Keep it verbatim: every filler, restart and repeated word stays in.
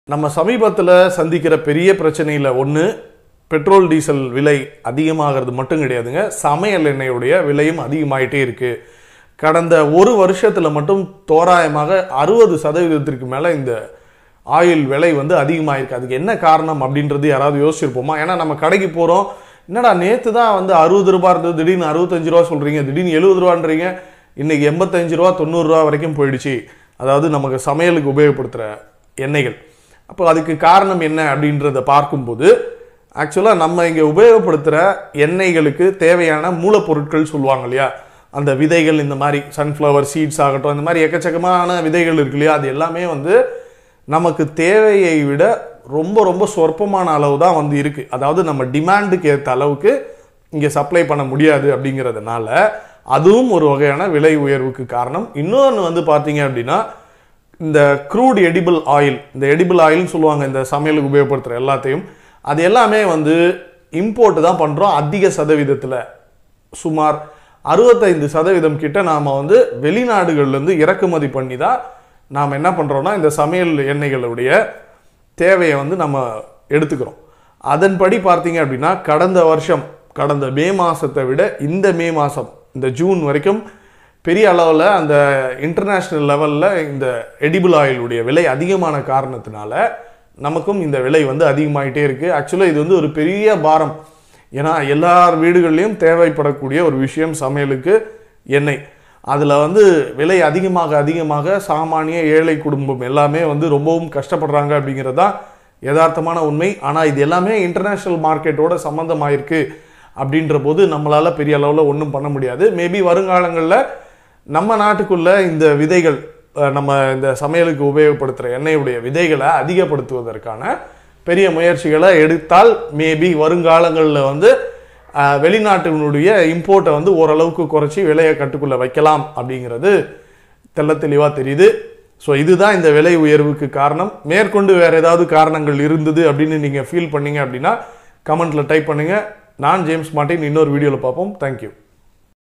நம்ம சமீபத்துல சந்திக்கிற பெரிய பிரச்சனையில ஒண்ணு பெட்ரோல் டீசல் விலை அதிகமாகிறது மட்டும் கிடையாதுங்க. சமையல் எண்ணெயுடைய விலையும் அதிகமாயிட்டே இருக்கு. கடந்த ஒரு வருஷத்துல மட்டும் தோராயமாக அறுபது சதவீதத்திற்கு மேல இந்த ஆயில் விலை வந்து அதிகமாயிருக்கு. அதுக்கு என்ன காரணம் அப்படின்றது யாராவது யோசிச்சிருப்போமா? ஏன்னா நம்ம கடைக்கு போறோம், என்னடா நேத்து தான் வந்து அறுபது ரூபாய் இருந்தது, திடீர்னு அறுபத்தஞ்சு ரூபா சொல்றீங்க, திடீர்னு எழுபது ரூபான்றீங்க, இன்னைக்கு எண்பத்தஞ்சு ரூபா தொண்ணூறு ரூபா வரைக்கும் போயிடுச்சு. அதாவது நமக்கு சமையலுக்கு உபயோகப்படுத்துற எண்ணெய்கள். அப்போ அதுக்கு காரணம் என்ன அப்படின்றத பார்க்கும்போது ஆக்சுவலாக நம்ம இங்கே உபயோகப்படுத்துகிற எண்ணெய்களுக்கு தேவையான மூலப்பொருட்கள் சொல்லுவாங்க இல்லையா, அந்த விதைகள், இந்த மாதிரி சன்ஃப்ளவர் சீட்ஸ் ஆகட்டும், இந்த மாதிரி எக்கச்சக்கமான விதைகள் இருக்கு இல்லையா, அது எல்லாமே வந்து நமக்கு தேவையை விட ரொம்ப ரொம்ப சொற்பமான அளவு தான் வந்து இருக்குது. அதாவது நம்ம டிமாண்டுக்கு ஏற்ற அளவுக்கு இங்கே சப்ளை பண்ண முடியாது. அப்படிங்கிறதுனால அதுவும் ஒரு வகையான விலை உயர்வுக்கு காரணம். இன்னொன்று வந்து பார்த்தீங்க அப்படின்னா, இந்த க்ரூட் எடிபிள் ஆயில், இந்த எடிபிள் ஆயில்னு சொல்லுவாங்க இந்த சமையலுக்கு உபயோகப்படுத்துகிற எல்லாத்தையும், அது எல்லாமே வந்து இம்போர்ட் தான் பண்ணுறோம். அதிக சதவீதத்தில் சுமார் அறுபத்தைந்து சதவீதம் கிட்ட நாம் வந்து வெளிநாடுகள்லேருந்து இறக்குமதி பண்ணி தான் நாம் என்ன பண்ணுறோன்னா இந்த சமையல் எண்ணெய்களுடைய தேவையை வந்து நம்ம எடுத்துக்கிறோம். அதன்படி பார்த்தீங்க அப்படின்னா கடந்த வருஷம், கடந்த மே மாதத்தை விட இந்த மே மாதம், இந்த ஜூன் வரைக்கும் பெரிய அளவில் அந்த இன்டர்நேஷ்னல் லெவலில் இந்த எடிபிள் ஆயிலுடைய விலை அதிகமான காரணத்தினால நமக்கும் இந்த விலை வந்து அதிகமாகிட்டே இருக்குது. ஆக்சுவலாக இது வந்து ஒரு பெரிய பாரம். ஏன்னா எல்லார் வீடுகள்லையும் தேவைப்படக்கூடிய ஒரு விஷயம் சமையலுக்கு எண்ணெய். அதில் வந்து விலை அதிகமாக அதிகமாக சாமானிய ஏழை குடும்பம் எல்லாமே வந்து ரொம்பவும் கஷ்டப்படுறாங்க அப்படிங்கிறது தான் யதார்த்தமான உண்மை. ஆனால் இது எல்லாமே இன்டர்நேஷ்னல் மார்க்கெட்டோட சம்மந்தமாயிருக்கு அப்படின்ற போது நம்மளால் பெரிய அளவில் ஒன்றும் பண்ண முடியாது. மேபி வருங்காலங்களில் நம்ம நாட்டுக்குள்ள இந்த விதைகள், நம்ம இந்த சமையலுக்கு உபயோகப்படுத்துகிற எண்ணெயுடைய விதைகளை அதிகப்படுத்துவதற்கான பெரிய முயற்சிகளை எடுத்தால் மேபி வருங்காலங்களில் வந்து வெளிநாட்டினுடைய இம்போர்ட்டை வந்து ஓரளவுக்கு குறைச்சி விலையை கட்டுக்குள்ளே வைக்கலாம் அப்படிங்கிறது தெள்ள தெளிவாக தெரியுது. ஸோ இதுதான் இந்த விலை உயர்வுக்கு காரணம். மேற்கொண்டு வேறு ஏதாவது காரணங்கள் இருந்தது அப்படின்னு நீங்கள் ஃபீல் பண்ணீங்க அப்படின்னா கமெண்ட்டில் டைப் பண்ணுங்கள். நான் ஜேம்ஸ் மார்ட்டின். இன்னொரு வீடியோவில் பார்ப்போம். தேங்க்யூ.